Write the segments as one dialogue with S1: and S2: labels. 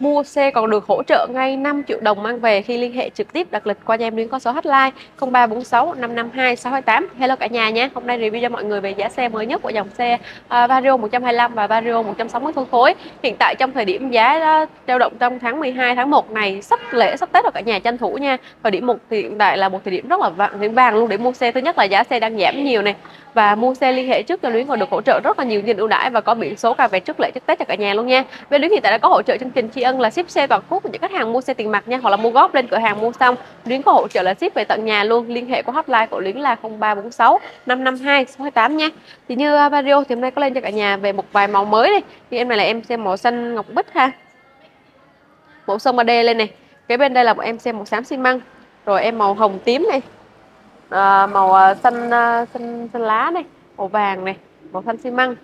S1: Mua xe còn được hỗ trợ ngay 5 triệu đồng mang về khi liên hệ trực tiếp đặt lịch qua cho em Luyến có số hotline 0346 552 628. Hello cả nhà nhé. Hôm nay review cho mọi người về giá xe mới nhất của dòng xe Vario 125 và Vario 160 phân khối. Hiện tại trong thời điểm giá dao động trong tháng 12 tháng 1 này, sắp lễ sắp Tết rồi cả nhà tranh thủ nha. Thời điểm hiện tại là một thời điểm rất là vàng luôn để mua xe. Thứ nhất là giá xe đang giảm nhiều này, và mua xe liên hệ trước cho Luyến còn được hỗ trợ rất là nhiều chương trình ưu đãi và có biển số cà vẹt trước lễ trước Tết cho cả nhà luôn nha. Bên Luyến hiện tại đã có hỗ trợ chương trình tri ân là ship xe toàn quốc cho những khách hàng mua xe tiền mặt nha, hoặc là mua góp lên cửa hàng mua xong Luyến có hỗ trợ là ship về tận nhà luôn. Liên hệ qua hotline của Luyến là 0346 552 628 nha. Thì như Vario thì hôm nay có lên cho cả nhà về một vài màu mới đây. Thì em này là em xem màu xanh ngọc bích ha, màu sông ba đê lên này. Cái bên đây là bọn em xem màu xám xi măng, rồi em màu hồng tím này, màu xanh lá này, màu vàng này, màu xanh xi măng,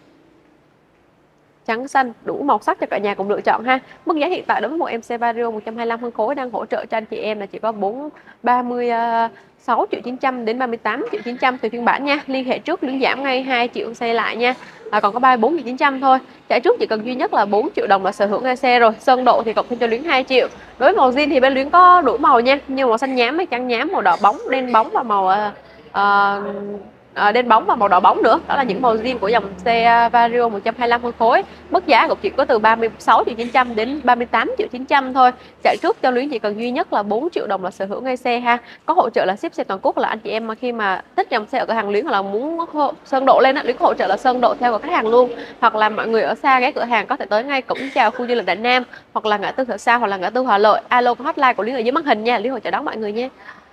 S1: trắng xanh, đủ màu sắc cho cả nhà cùng lựa chọn ha. Mức giá hiện tại đối với một em xe Vario 125 phân khối đang hỗ trợ cho anh chị em là chỉ có 36 triệu 900 đến 38 triệu 900 tùy phiên bản nha. Liên hệ trước Luyến giảm ngay 2 triệu xe lại nha. Còn có 34 triệu 900 thôi. Trả trước chỉ cần duy nhất là 4 triệu đồng là sở hữu ngay xe rồi. Sơn độ thì cộng thêm cho Luyến 2 triệu. Đối với màu zin thì bên Luyến có đủ màu nha, như màu xanh nhám, trắng nhám, màu đỏ bóng, đen bóng và màu đen bóng và màu đỏ bóng nữa. Đó là những màu zin của dòng xe Vario 125 phân khối. Mức giá cũng chỉ có từ 36 triệu 900 đến 38 triệu 900 thôi. Trả trước cho Luyến chỉ cần duy nhất là 4 triệu đồng là sở hữu ngay xe ha. Có hỗ trợ là ship xe toàn quốc, là anh chị em mà khi mà thích dòng xe ở cửa hàng Luyến hoặc là muốn sơn độ lên á, Luyến có hỗ trợ là sơn độ theo của khách hàng luôn. Hoặc là mọi người ở xa ghé cửa hàng có thể tới ngay cổng chào khu du lịch Đại Nam, hoặc là ngã tư Thợ Sa, hoặc là ngã tư Hòa Lợi. Alo có hotline của Luyến ở dưới màn hình nha, Luyến hỗ trợ đón mọi người nha.